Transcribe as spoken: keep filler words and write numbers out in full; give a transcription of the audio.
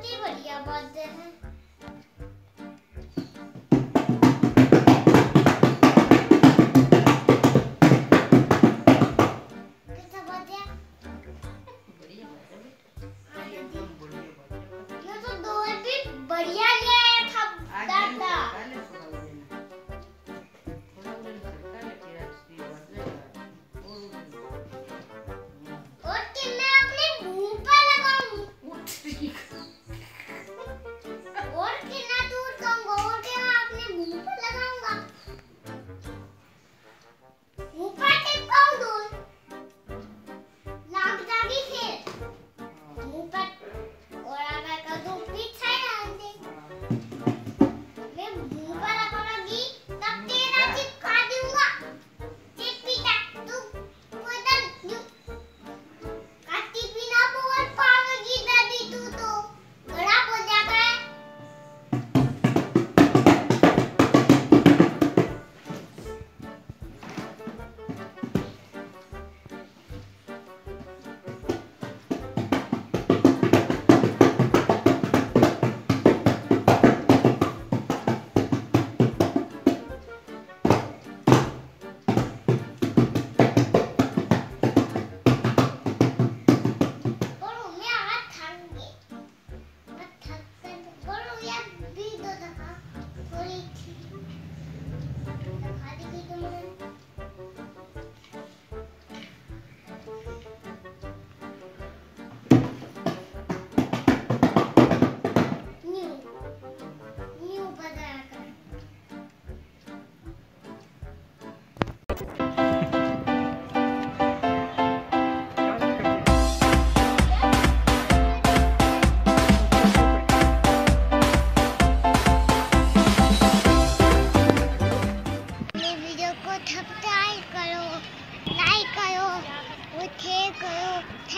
बहुत ही बढ़िया बात है। कैसा बात है? बढ़िया बात है। ये तो ढोल भी बढ़िया ले आया था दादा। और कि मैं अपने मुंह पर लगाऊं। और कितना दूर जाऊंगा और क्या मैं अपने मुंह पर लगाऊंगा। मुंह पर टिपकाऊं ढोल लाग जाएगी फिर मुंह पर। और अगर कर दूं पीछे डाल दे मैं मुंह पर लगाऊंगी तब तेरा चिपका दूंगा। चिप पीटा तू बदल दू काटी बिना बहुत पावेगी दादी तू तो बड़ा हो जाएगा। सब्सक्राइब करो, लाइक करो, और शेयर करो।